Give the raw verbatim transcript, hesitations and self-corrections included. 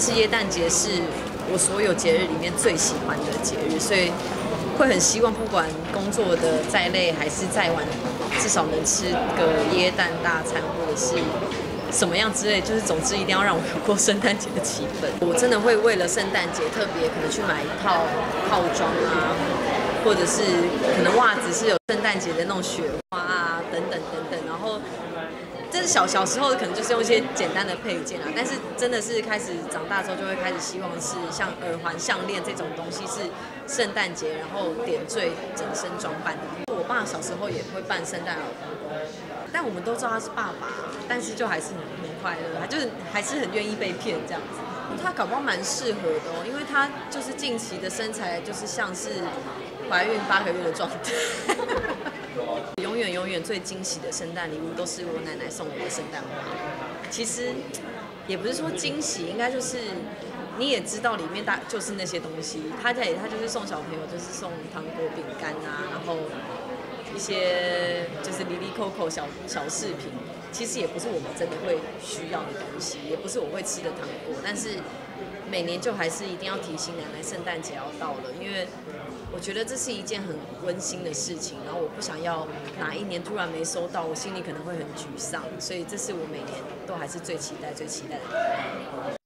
是耶诞节是我所有节日里面最喜欢的节日，所以会很希望不管工作的再累还是再晚，至少能吃个耶诞大餐或者是什么样之类，就是总之一定要让我有过圣诞节的气氛。我真的会为了圣诞节特别可能去买一套套装啊，或者是可能袜子是有圣诞节的那种雪花啊，等等等等，然后。这是小小时候可能就是用一些简单的配件啊，但是真的是开始长大之后，就会开始希望是像耳环、项链这种东西是圣诞节，然后点缀整身装扮的。我爸小时候也会扮圣诞老公公，但我们都知道他是爸爸，但是就还是很很快乐，他就是还是很愿意被骗这样子。他搞不好蛮适合的哦，因为他就是近期的身材就是像是怀孕八个月的状态。永远永远最惊喜的圣诞礼物都是我奶奶送我的圣诞花。其实也不是说惊喜，应该就是你也知道里面大就是那些东西。他家里他就是送小朋友，就是送糖果、饼干啊，然后一些就是里里扣扣小小饰品。其实也不是我们真的会需要的东西，也不是我会吃的糖果，但是每年就还是一定要提醒奶奶圣诞节要到了，因为我觉得这是一件很温馨的事情，然后我不想要哪一年突然没收到，我心里可能会很沮丧，所以这是我每年都还是最期待、最期待的地方。